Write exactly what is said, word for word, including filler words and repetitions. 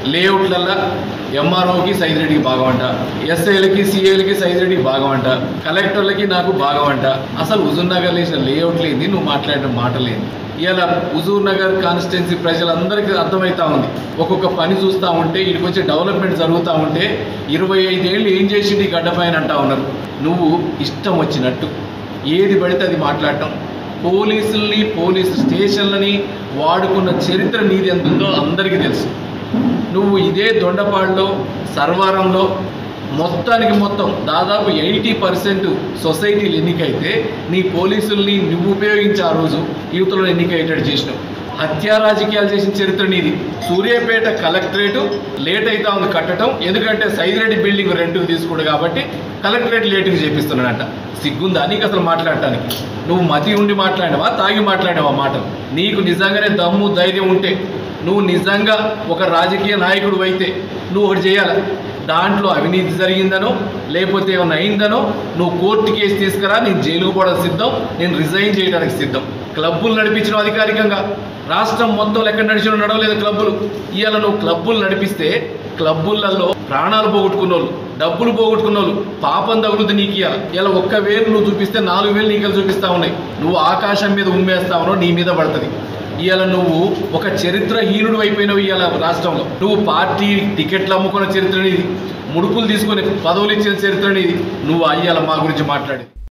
లేఅవుట్లల్లో ఎంఆర్ఓకి సైదిరెడ్డికి భాగం అంట, ఎస్ఐలకి సిఐలకి సైదిరెడ్డికి భాగం అంట, కలెక్టర్లకి నాకు భాగం అంట. అసలు హుజూర్ నగర్ లేచిన లేఅవుట్ లేని నువ్వు మాట్లాడిన మాటలేంది? ఇలా హుజూర్ నగర్ కాన్స్టిట్యున్సీ ప్రజలందరికీ అర్థమవుతా ఉంది. ఒక్కొక్క పని చూస్తూ ఉంటే ఇక్కడికి వచ్చే డెవలప్మెంట్ జరుగుతూ ఉంటే ఇరవై ఐదేళ్ళు ఏం చేసింది గడ్డపైన అంటా ఉన్నారు. నువ్వు ఇష్టం వచ్చినట్టు ఏది పడితే అది మాట్లాడటం, పోలీసుల్ని పోలీసు స్టేషన్లని వాడుకున్న చరిత్ర నీది ఎంత ఉందో అందరికీ తెలుసు. నువ్వు ఇదే దొండపాడులో సర్వారంలో మొత్తానికి మొత్తం దాదాపు ఎయిటీ పర్సెంట్ సొసైటీలు ఎన్నికైతే నీ పోలీసుల్ని నువ్వు ఉపయోగించి ఆ రోజు యూత్లో ఎన్నికయ్యేటట్టు చేసినావు. హత్యా రాజకీయాలు చేసిన చరిత్ర నీది. సూర్యాపేట కలెక్టరేటు లేట్ అవుతా ఉంది కట్టడం, ఎందుకంటే సైదిరెడ్డి బిల్డింగ్ రెంట్కి తీసుకుడు కాబట్టి కలెక్టరేట్ లేటుగా చేపిస్తున్నాడంట. సిగ్గుందా నీకు అసలు మాట్లాడటానికి? నువ్వు మతి ఉండి మాట్లాడినవా, తాగి మాట్లాడినవా మాటలు? నీకు నిజంగానే దమ్ము ధైర్యం ఉంటే, నువ్వు నిజంగా ఒక రాజకీయ నాయకుడు అయితే నువ్వు ఒకటి చేయాలి. దాంట్లో అవినీతి జరిగిందనో లేకపోతే ఏమైనా అయిందనో నువ్వు కోర్టు కేసు తీసుకురా, నేను జైలుకు పోవడం సిద్ధం, నేను రిజైన్ చేయడానికి సిద్ధం. క్లబ్బులు నడిపించడం అధికారికంగా రాష్ట్రం మొత్తం ఎక్కడ నడిచిన నడవలేదు క్లబ్బులు. ఇవాళ నువ్వు క్లబ్బులు నడిపిస్తే క్లబ్బులలో ప్రాణాలు పోగొట్టుకున్న వాళ్ళు, డబ్బులు పోగొట్టుకున్న వాళ్ళు పాపం తగులుతుంది నీకు. ఇవాళ ఇలా ఒక్క వేలు నువ్వు చూపిస్తే నాలుగు వేలు నీకు చూపిస్తా ఉన్నాయి. నువ్వు ఆకాశం మీద ఉమ్మేస్తా ఉన్నావు, నీ మీద పడుతుంది. ఇవాళ నువ్వు ఒక చరిత్రహీనుడు అయిపోయినావు. ఇవాళ రాష్ట్రంలో నువ్వు పార్టీ టికెట్లు అమ్ముకున్న చరిత్ర నీది, ముడుపులు తీసుకుని పదవులు ఇచ్చిన చరిత్ర నీది. నువ్వు అయ్యాల మా గురించి మాట్లాడి